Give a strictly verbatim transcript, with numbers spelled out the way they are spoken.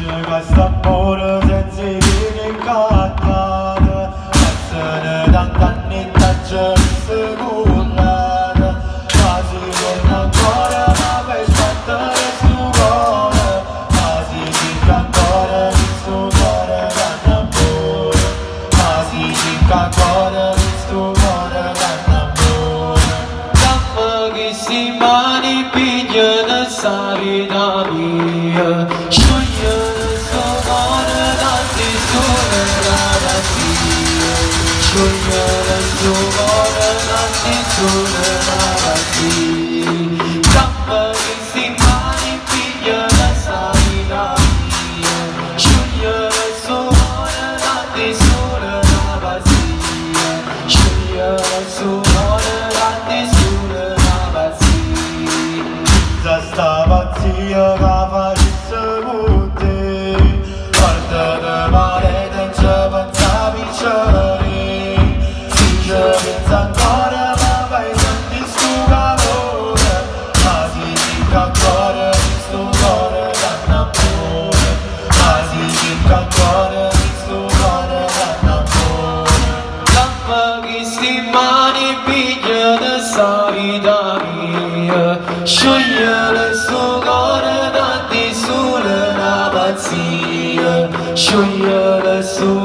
Gasta pure senza dire cattare essere tant'anni taccia sicurata quasi torna ancora ma per sbattere stu cuore quasi dica ancora di stu cuore canna amore quasi dica ancora di stu cuore canna amore dammi che si mani pigliano sa vita mia Sogniare su cuore tanti sulle navati Dammi che si mani piglia la salita mia Sogniare su cuore tanti sulle navati Sogniare su cuore tanti sulle navati Da sta pazzia che facesse con te Guarda che male non ci pensavi c'è pensa ancora ma vai senti stu calore quasi dica ancora di stu cuore canna amore quasi dica ancora di stu cuore canna amore dammi che sti mani pigliano sa vita mia sciogliere stu cuore tanti sulle una pazzia sciogliere su